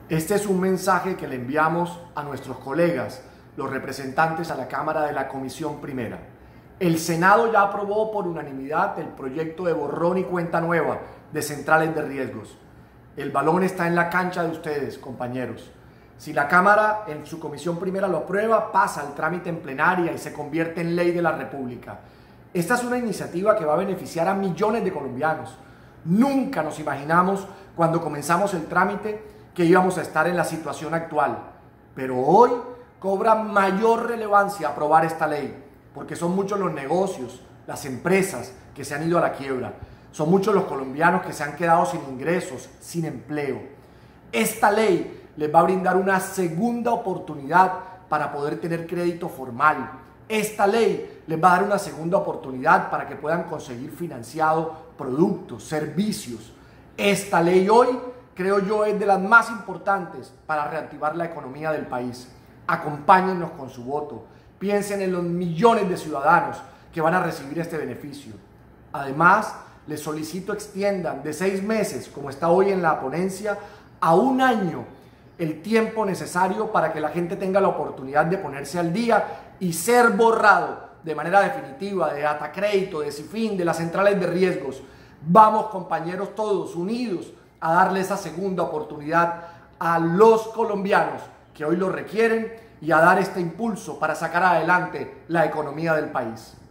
Este es un mensaje que le enviamos a nuestros colegas, los representantes a la Cámara de la Comisión Primera. El Senado ya aprobó por unanimidad el proyecto de borrón y cuenta nueva de centrales de riesgos. El balón está en la cancha de ustedes, compañeros. Si la Cámara en su Comisión Primera lo aprueba, pasa al trámite en plenaria y se convierte en ley de la República. Esta es una iniciativa que va a beneficiar a millones de colombianos. Nunca nos imaginamos cuando comenzamos el trámite que íbamos a estar en la situación actual. Pero hoy cobra mayor relevancia aprobar esta ley, porque son muchos los negocios, las empresas que se han ido a la quiebra. Son muchos los colombianos que se han quedado sin ingresos, sin empleo. Esta ley les va a brindar una segunda oportunidad para poder tener crédito formal. Esta ley les va a dar una segunda oportunidad para que puedan conseguir financiado productos, servicios. Esta ley hoy, creo yo, es de las más importantes para reactivar la economía del país. Acompáñennos con su voto. Piensen en los millones de ciudadanos que van a recibir este beneficio. Además, les solicito extiendan de 6 meses, como está hoy en la ponencia, a 1 año el tiempo necesario para que la gente tenga la oportunidad de ponerse al día y ser borrado de manera definitiva de Datacrédito, de Cifin, de las centrales de riesgos. Vamos, compañeros, todos unidos a darle esa segunda oportunidad a los colombianos que hoy lo requieren y a dar este impulso para sacar adelante la economía del país.